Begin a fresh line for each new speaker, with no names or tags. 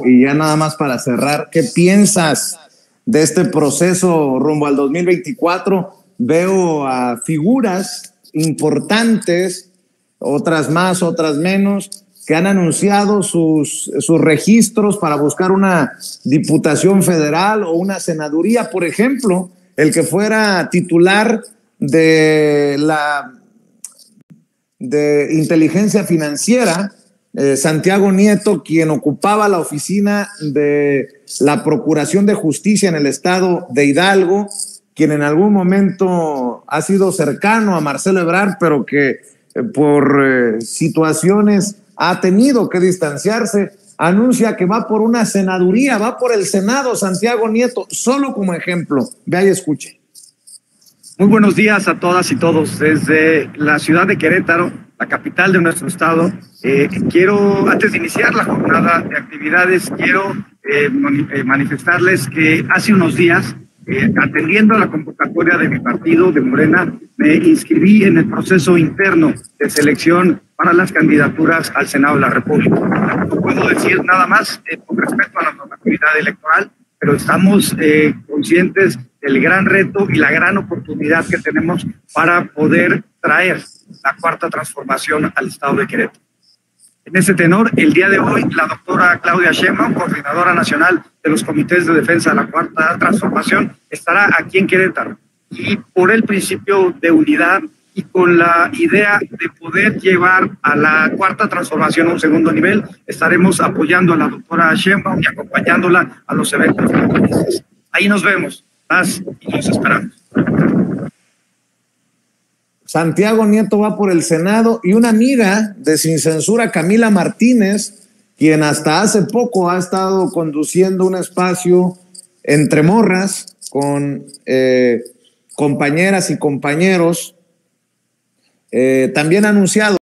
y ya nada más para cerrar, ¿qué piensas de este proceso rumbo al 2024? Veo a figuras importantes, otras más, otras menos, que han anunciado sus registros para buscar una diputación federal o una senaduría. Por ejemplo, el que fuera titular de inteligencia financiera, Santiago Nieto, quien ocupaba la oficina de la Procuración de Justicia en el estado de Hidalgo, quien en algún momento ha sido cercano a Marcelo Ebrard, pero que por situaciones ha tenido que distanciarse, anuncia que va por una senaduría, va por el Senado, Santiago Nieto, solo como ejemplo. Vea y escuche.
Muy buenos días a todas y todos. Desde la ciudad de Querétaro, la capital de nuestro estado, quiero, antes de iniciar la jornada de actividades, quiero manifestarles que hace unos días, atendiendo a la convocatoria de mi partido, de Morena, me inscribí en el proceso interno de selección para las candidaturas al Senado de la República. No puedo decir nada más con respecto a la normatividad electoral, pero estamos conscientes del gran reto y la gran oportunidad que tenemos para poder traer la cuarta transformación al estado de Querétaro. En ese tenor, el día de hoy, la doctora Claudia Sheinbaum, coordinadora nacional de los comités de defensa de la cuarta transformación, estará aquí en Querétaro. Y por el principio de unidad y con la idea de poder llevar a la cuarta transformación a un segundo nivel, estaremos apoyando a la doctora Sheinbaum y acompañándola a los eventos de la crisis. Ahí nos vemos, y nos esperamos.
Santiago Nieto va por el Senado y una amiga de Sin Censura, Camila Martínez, quien hasta hace poco ha estado conduciendo un espacio entre morras con compañeras y compañeros, también ha anunciado